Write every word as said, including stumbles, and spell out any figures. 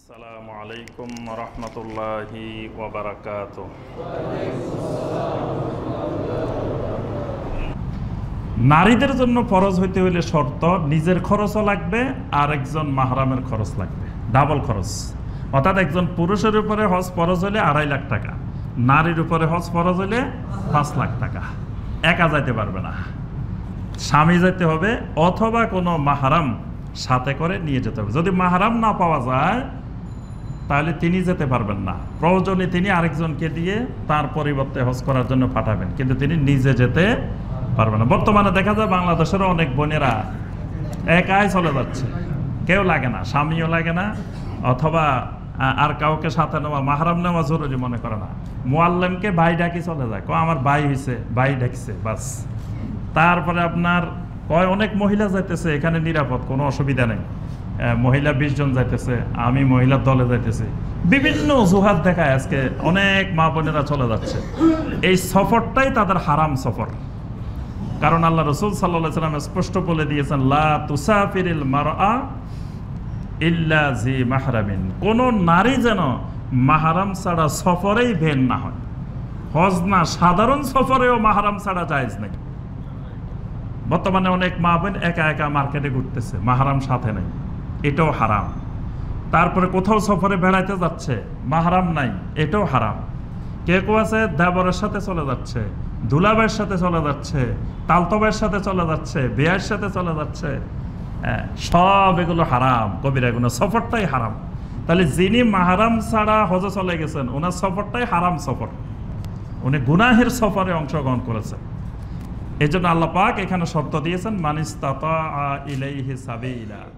আসসালামু আলাইকুম রহমতুল্লাহি ওয়া বারাকাতুহু। নারীদের জন্য ফরজ হইতে হইলে শর্ত নিজের খরচও লাগবে আর একজন মাহরামের খরচ লাগবে, ডাবল খরচ। অর্থাৎ একজন পুরুষের উপরে হজ ফরজ হলে আড়াই লাখ টাকা, নারীর উপরে হজ ফরজ হলে পাঁচ লাখ টাকা। একা যাইতে পারবে না, স্বামী যেতে হবে অথবা কোনো মাহরাম সাথে করে নিয়ে যেতে হবে। যদি মাহরাম না পাওয়া যায় তাহলে তিনি যেতে পারবেন না, প্রয়োজনে তিনি আরেকজনকে দিয়ে তার পরিবর্তে হজ করার জন্য পাঠাবেন, কিন্তু তিনি নিজে যেতে পারবেন না। বর্তমানে দেখা যায় বাংলাদেশেরও অনেক বোনেরা একাই চলে যাচ্ছে, কেউ লাগে না, স্বামীও লাগে না, অথবা আর কাউকে সাথে নেওয়া মাহরাম নেওয়া জরুরি মনে করে না। মুআল্লিমকে ভাই ডাকি চলে যায়, ক আমার ভাই হয়েছে, ভাই ডাকছে, বাস। তারপরে আপনার কয় অনেক মহিলা যাইতেছে, এখানে নিরাপদ, কোনো অসুবিধা নেই, মহিলা বিশ জন যাইতেছে, আমি মহিলার দলে যাইতেছি, বিভিন্ন অজুহাত দেখায় আজকে অনেক মা বোনেরা চলে যাচ্ছে। এই সফরটাই তাদের হারাম সফর, কারণ আল্লাহ রসুল সাল্লাল্লাহু আলাইহি ওয়াসাল্লাম স্পষ্ট বলে দিয়েছেন, লা তুসাফিরিল মারআ ইল্লা জি মাহরামিন, কোন নারী যেন মাহরাম ছাড়া সফরেই বের না হয়। হজ না, সাধারণ সফরেও মাহরাম ছাড়া জায়েজ নেই। বর্তমানে অনেক মা বোন একা একা মার্কেটে ঘুরতেছে, মাহরাম সাথে নেই, এটাও হারাম। তারপরে কোথাও সফরে বেড়াইতে যাচ্ছে, মাহরাম নাই, এটাও হারাম। কে কেউ আছে দেবরের সাথে চলে যাচ্ছে, দুলাবের সাথে চলে যাচ্ছে, তালতবের সাথে চলে যাচ্ছে, বিয়ের সাথে চলে যাচ্ছে, সব এগুলো হারাম, কবিরা গুনাহ, সফরটাই হারাম। তাহলে যিনি মাহরাম ছাড়া হজে চলে গেছেন, ওনার সফরটাই হারাম সফর, উনি গুনাহের সফরে অংশগ্রহণ করেছেন। এই জন্য আল্লাহ পাক এখানে শর্ত দিয়েছেন, মান ইসতাতা ইলাইহি সাবিলা।